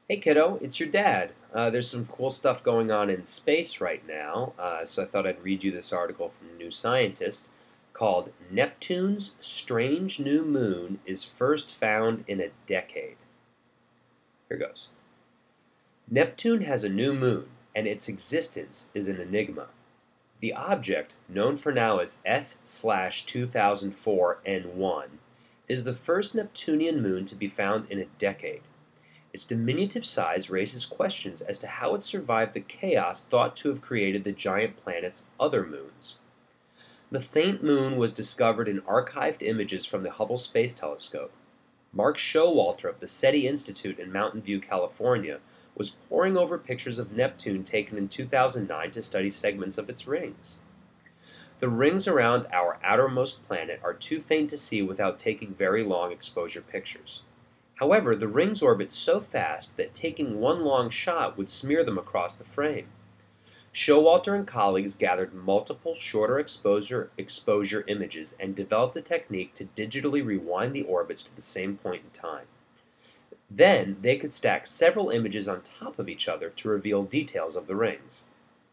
Hey kiddo, it's your dad. There's some cool stuff going on in space right now, so I thought I'd read you this article from New Scientist called Neptune's Strange New Moon is First Found in a Decade. Here goes. Neptune has a new moon, and its existence is an enigma. The object, known for now as S/2004 N1, is the first Neptunian moon to be found in a decade. Its diminutive size raises questions as to how it survived the chaos thought to have created the giant planet's other moons. The faint moon was discovered in archived images from the Hubble Space Telescope. Mark Showalter of the SETI Institute in Mountain View, California, was poring over pictures of Neptune taken in 2009 to study segments of its rings. The rings around our outermost planet are too faint to see without taking very long exposure pictures. However, the rings orbit so fast that taking one long shot would smear them across the frame. Showalter and colleagues gathered multiple shorter exposure images and developed a technique to digitally rewind the orbits to the same point in time. Then, they could stack several images on top of each other to reveal details of the rings.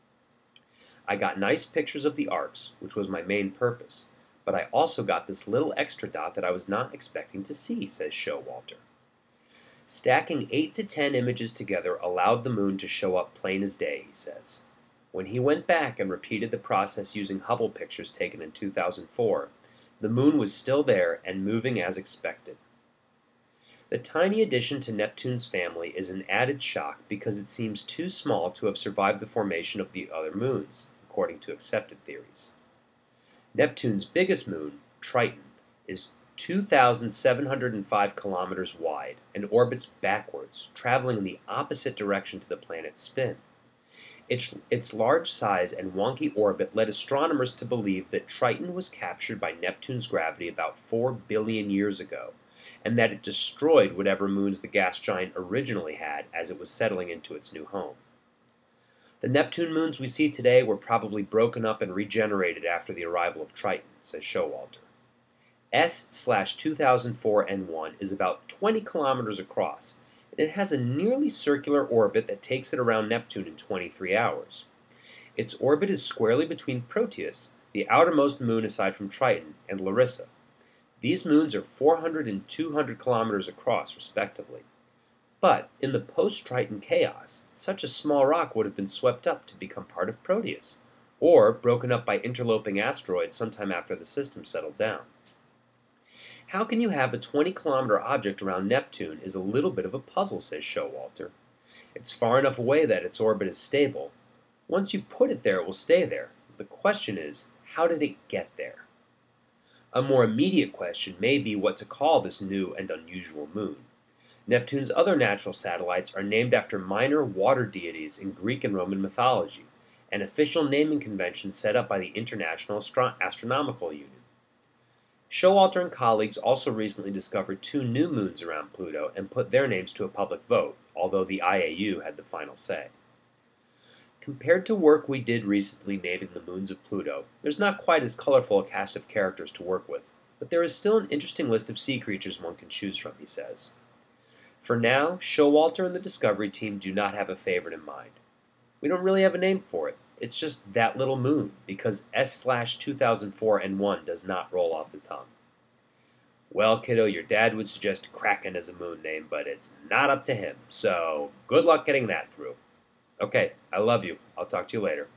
I got nice pictures of the arcs, which was my main purpose, but I also got this little extra dot that I was not expecting to see, says Showalter. Stacking 8 to 10 images together allowed the moon to show up plain as day, he says. When he went back and repeated the process using Hubble pictures taken in 2004, the moon was still there and moving as expected. The tiny addition to Neptune's family is an added shock because it seems too small to have survived the formation of the other moons, according to accepted theories. Neptune's biggest moon, Triton, is 2,705 kilometers wide and orbits backwards, traveling in the opposite direction to the planet's spin. Its large size and wonky orbit led astronomers to believe that Triton was captured by Neptune's gravity about 4 billion years ago, and that it destroyed whatever moons the gas giant originally had as it was settling into its new home. The Neptune moons we see today were probably broken up and regenerated after the arrival of Triton, says Showalter. S/2004 N1 is about 20 kilometers across, and it has a nearly circular orbit that takes it around Neptune in 23 hours. Its orbit is squarely between Proteus, the outermost moon aside from Triton, and Larissa. These moons are 400 and 200 kilometers across, respectively. But in the post-Triton chaos, such a small rock would have been swept up to become part of Proteus, or broken up by interloping asteroids sometime after the system settled down. How can you have a 20-kilometer object around Neptune is a little bit of a puzzle, says Showalter. It's far enough away that its orbit is stable. Once you put it there, it will stay there. The question is, how did it get there? A more immediate question may be what to call this new and unusual moon. Neptune's other natural satellites are named after minor water deities in Greek and Roman mythology, an official naming convention set up by the International Astronomical Union. Showalter and colleagues also recently discovered 2 new moons around Pluto and put their names to a public vote, although the IAU had the final say. Compared to work we did recently naming the moons of Pluto, there's not quite as colorful a cast of characters to work with, but there is still an interesting list of sea creatures one can choose from, he says. For now, Showalter and the Discovery team do not have a favorite in mind. We don't really have a name for it. It's just that little moon, because S/2004 N1 does not roll off the tongue. Well, kiddo, your dad would suggest Kraken as a moon name, but it's not up to him, so good luck getting that through. Okay, I love you. I'll talk to you later.